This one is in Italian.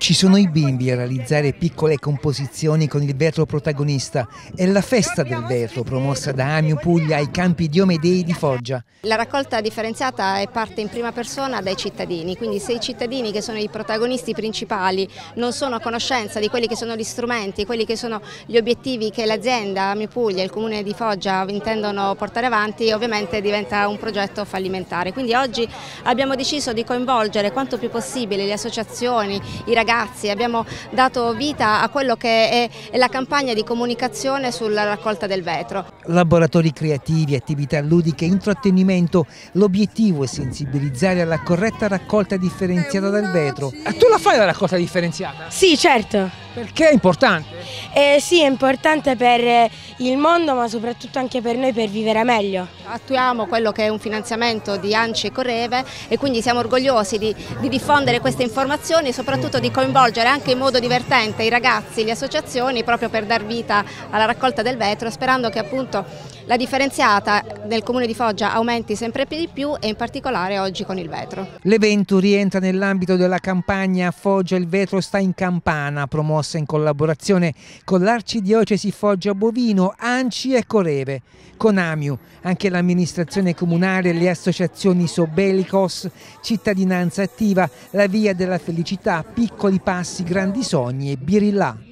Ci sono i bimbi a realizzare piccole composizioni con il vetro protagonista. È la festa del vetro promossa da Amiu Puglia ai campi Diomedei di Foggia. La raccolta differenziata è parte in prima persona dai cittadini, quindi se i cittadini, che sono i protagonisti principali, non sono a conoscenza di quelli che sono gli strumenti, quelli che sono gli obiettivi che l'azienda Amiu Puglia e il comune di Foggia intendono portare avanti, ovviamente diventa un progetto fallimentare. Quindi oggi abbiamo deciso di coinvolgere quanto più possibile le associazioni, i ragazzi. Abbiamo dato vita a quello che è la campagna di comunicazione sulla raccolta del vetro. Laboratori creativi, attività ludiche, intrattenimento. L'obiettivo è sensibilizzare alla corretta raccolta differenziata del vetro. Tu la fai la raccolta differenziata? Sì, certo. Perché è importante? Sì, è importante per il mondo, ma soprattutto anche per noi, per vivere meglio. Attuiamo quello che è un finanziamento di ANCI e Correve e quindi siamo orgogliosi di diffondere queste informazioni e soprattutto di coinvolgere anche in modo divertente i ragazzi, le associazioni, proprio per dar vita alla raccolta del vetro, sperando che appunto la differenziata nel comune di Foggia aumenti sempre di più e in particolare oggi con il vetro. L'evento rientra nell'ambito della campagna Foggia il vetro sta in campana, promossa in collaborazione con l'Arcidiocesi Foggia Bovino, ANCI e Correve. Con Amiu, anche l'amministrazione comunale, le associazioni Sobelicos, Cittadinanza Attiva, La Via della Felicità, Piccoli Passi, Grandi Sogni e Birillà.